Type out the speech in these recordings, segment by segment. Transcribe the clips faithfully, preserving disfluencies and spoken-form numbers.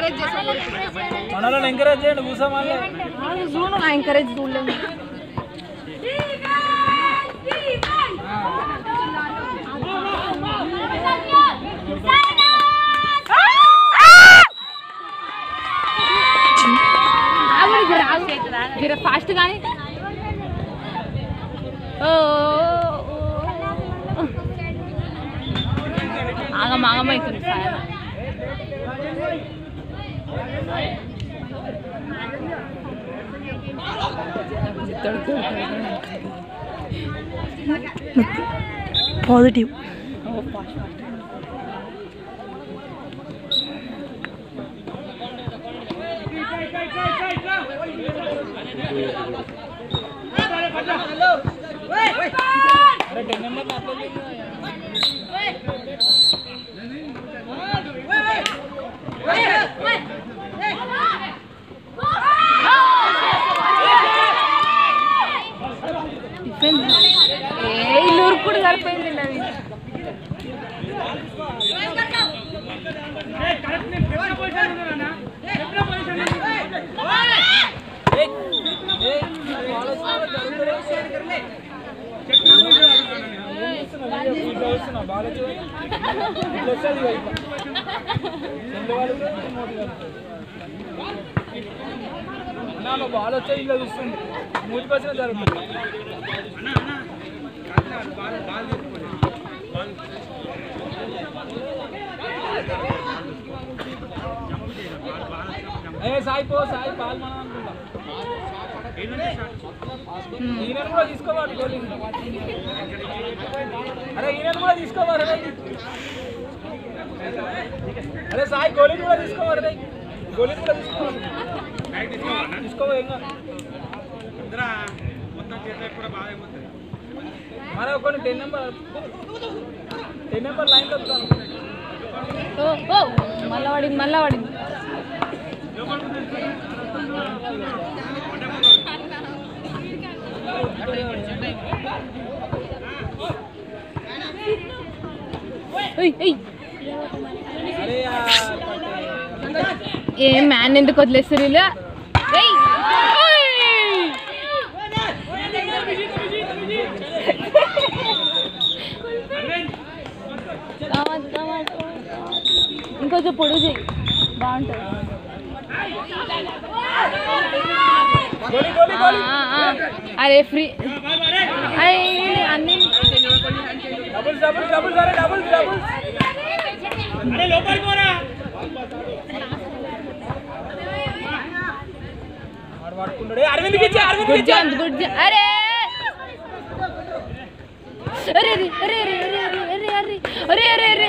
encourage చేసాను మనల్ని encourage చేయండి కూసమాలే జూను నా ఎంకరేజ్ చూడలేదు ఫాస్ట్ కానీ ఆగం ఆగమవుతుంది పాజిటివ్ ఇల్లు ఉరుకుడు సరిపోయింది అవి బాల్ వచ్చే ఇలా చూస్తుంది మూడు పర్సెంట్ జరుగుతుంది ఏ సాయి పో సాయి పాలు మనం అనుకుంటా ఈయన కూడా తీసుకోవాలి గోలీ అరే ఈయన కూడా తీసుకోవాలి అరే సాయి గోలీ కూడా తీసుకోవాలి గోలీ కూడా తీసుకోవాలి తీసుకోవాలి ఏం మరి కొన్ని ten number ten number line వస్తాను మళ్ళా పడింది మళ్ళా పడింది ఏ మ్యాన్ ఎందుకు వదిలేస్తారు ఇలా ఇంకొంచెం పొడుగు చేయి బాగుంటుంది అరే ఫ్రీ అన్ని గుడ్ జాన్ గుడ్ జాన్ అరే అరే అరే అరే అరే అరే అరే అరే అరే అరే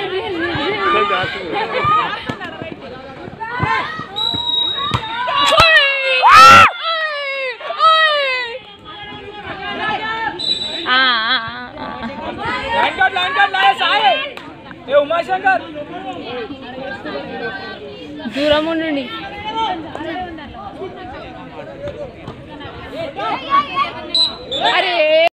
ఉమాశంకర్ దూరం ఉండండి అరే